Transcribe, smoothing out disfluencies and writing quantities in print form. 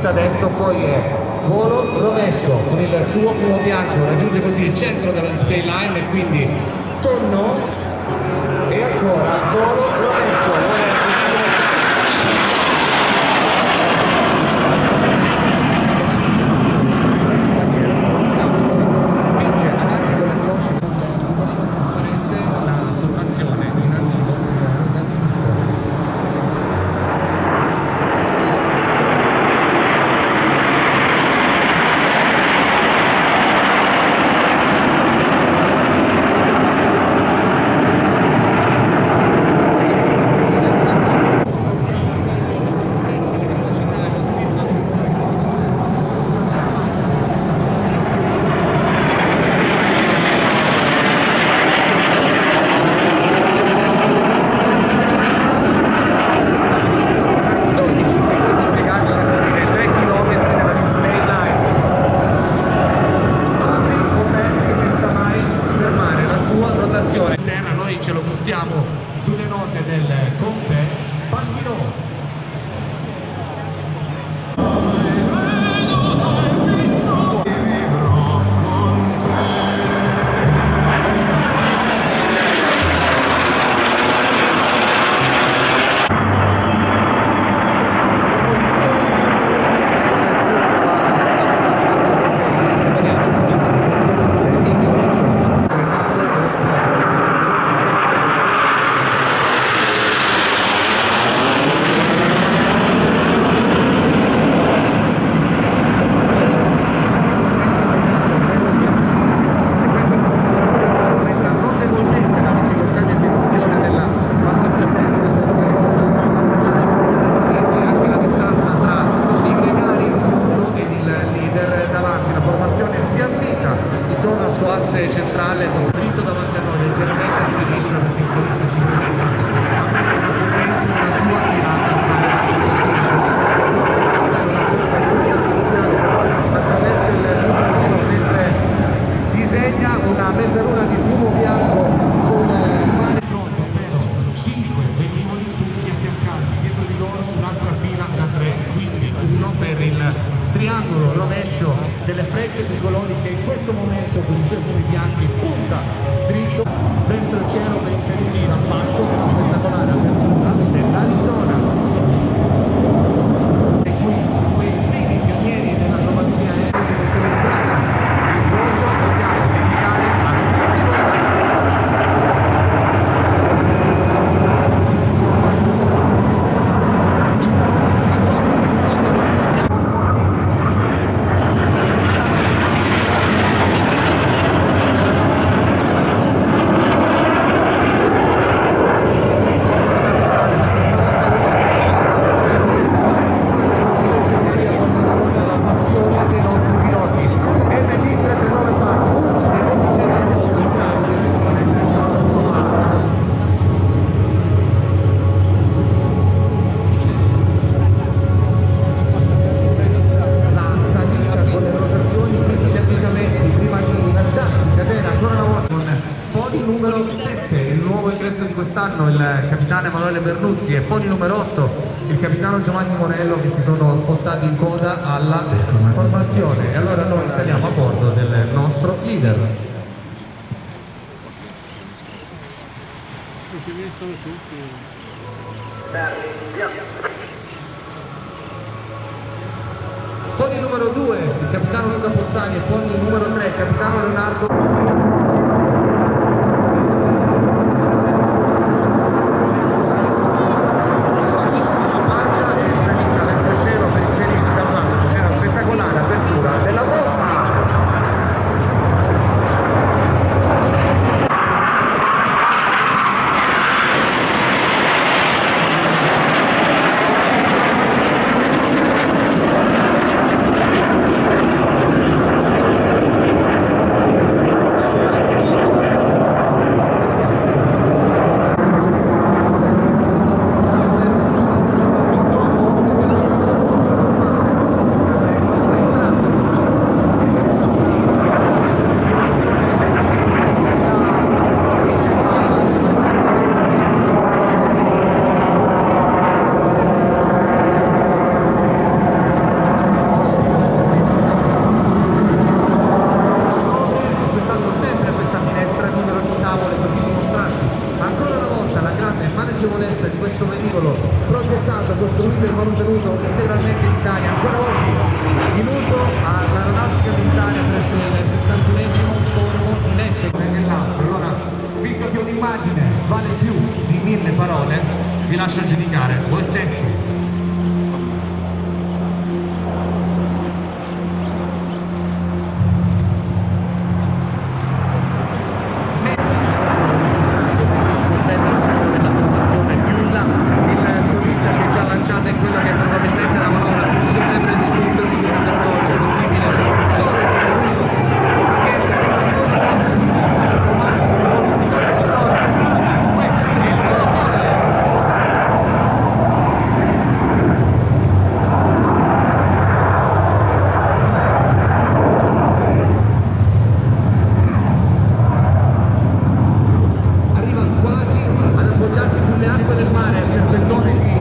pista adesso poi è volo rovescio con il suo primo bianco, raggiunge così il centro della display line e quindi tonno e ancora volo rovescio. Noi ce lo gustiamo sulle note del Conte Pannino. Centrale dritto davanti a noi, leggermente a sinistra perché incomincia attraverso il numero mentre disegna una mezzaluna di fumo bianco con mani pronto, ovvero 5 velivoli tutti affiancati dietro di loro sull'altra fila da 3, quindi uno per il triangolo rovescio delle frecce sui colori che in questo momento con i suoi bianchi punta dritto verso il cielo per inserire in appalto una spettacolare apertura dell'Arizona e qui quei primi pionieri dell'acrobatia aerea che utilizzata il vuoto vogliamo dedicare a quest'anno il capitano Emanuele Bernuzzi e poi numero 8 il capitano Giovanni Morello che si sono spostati in coda alla formazione e allora noi saliamo a bordo del nostro leader. Poi numero 2 il capitano Luca Pozzani e poi numero 3 il capitano Leonardo. molesta di questo velivolo progettato, costruito e manutenuto integralmente in Italia, ancora oggi in uso all'aeronautica militare presso il 61esimo forum in essere nell'altro. Allora, visto che un'immagine vale più di 1000 parole, vi lascio giudicare voi stessi. Arriva quasi ad appoggiarsi sulle acque del mare, per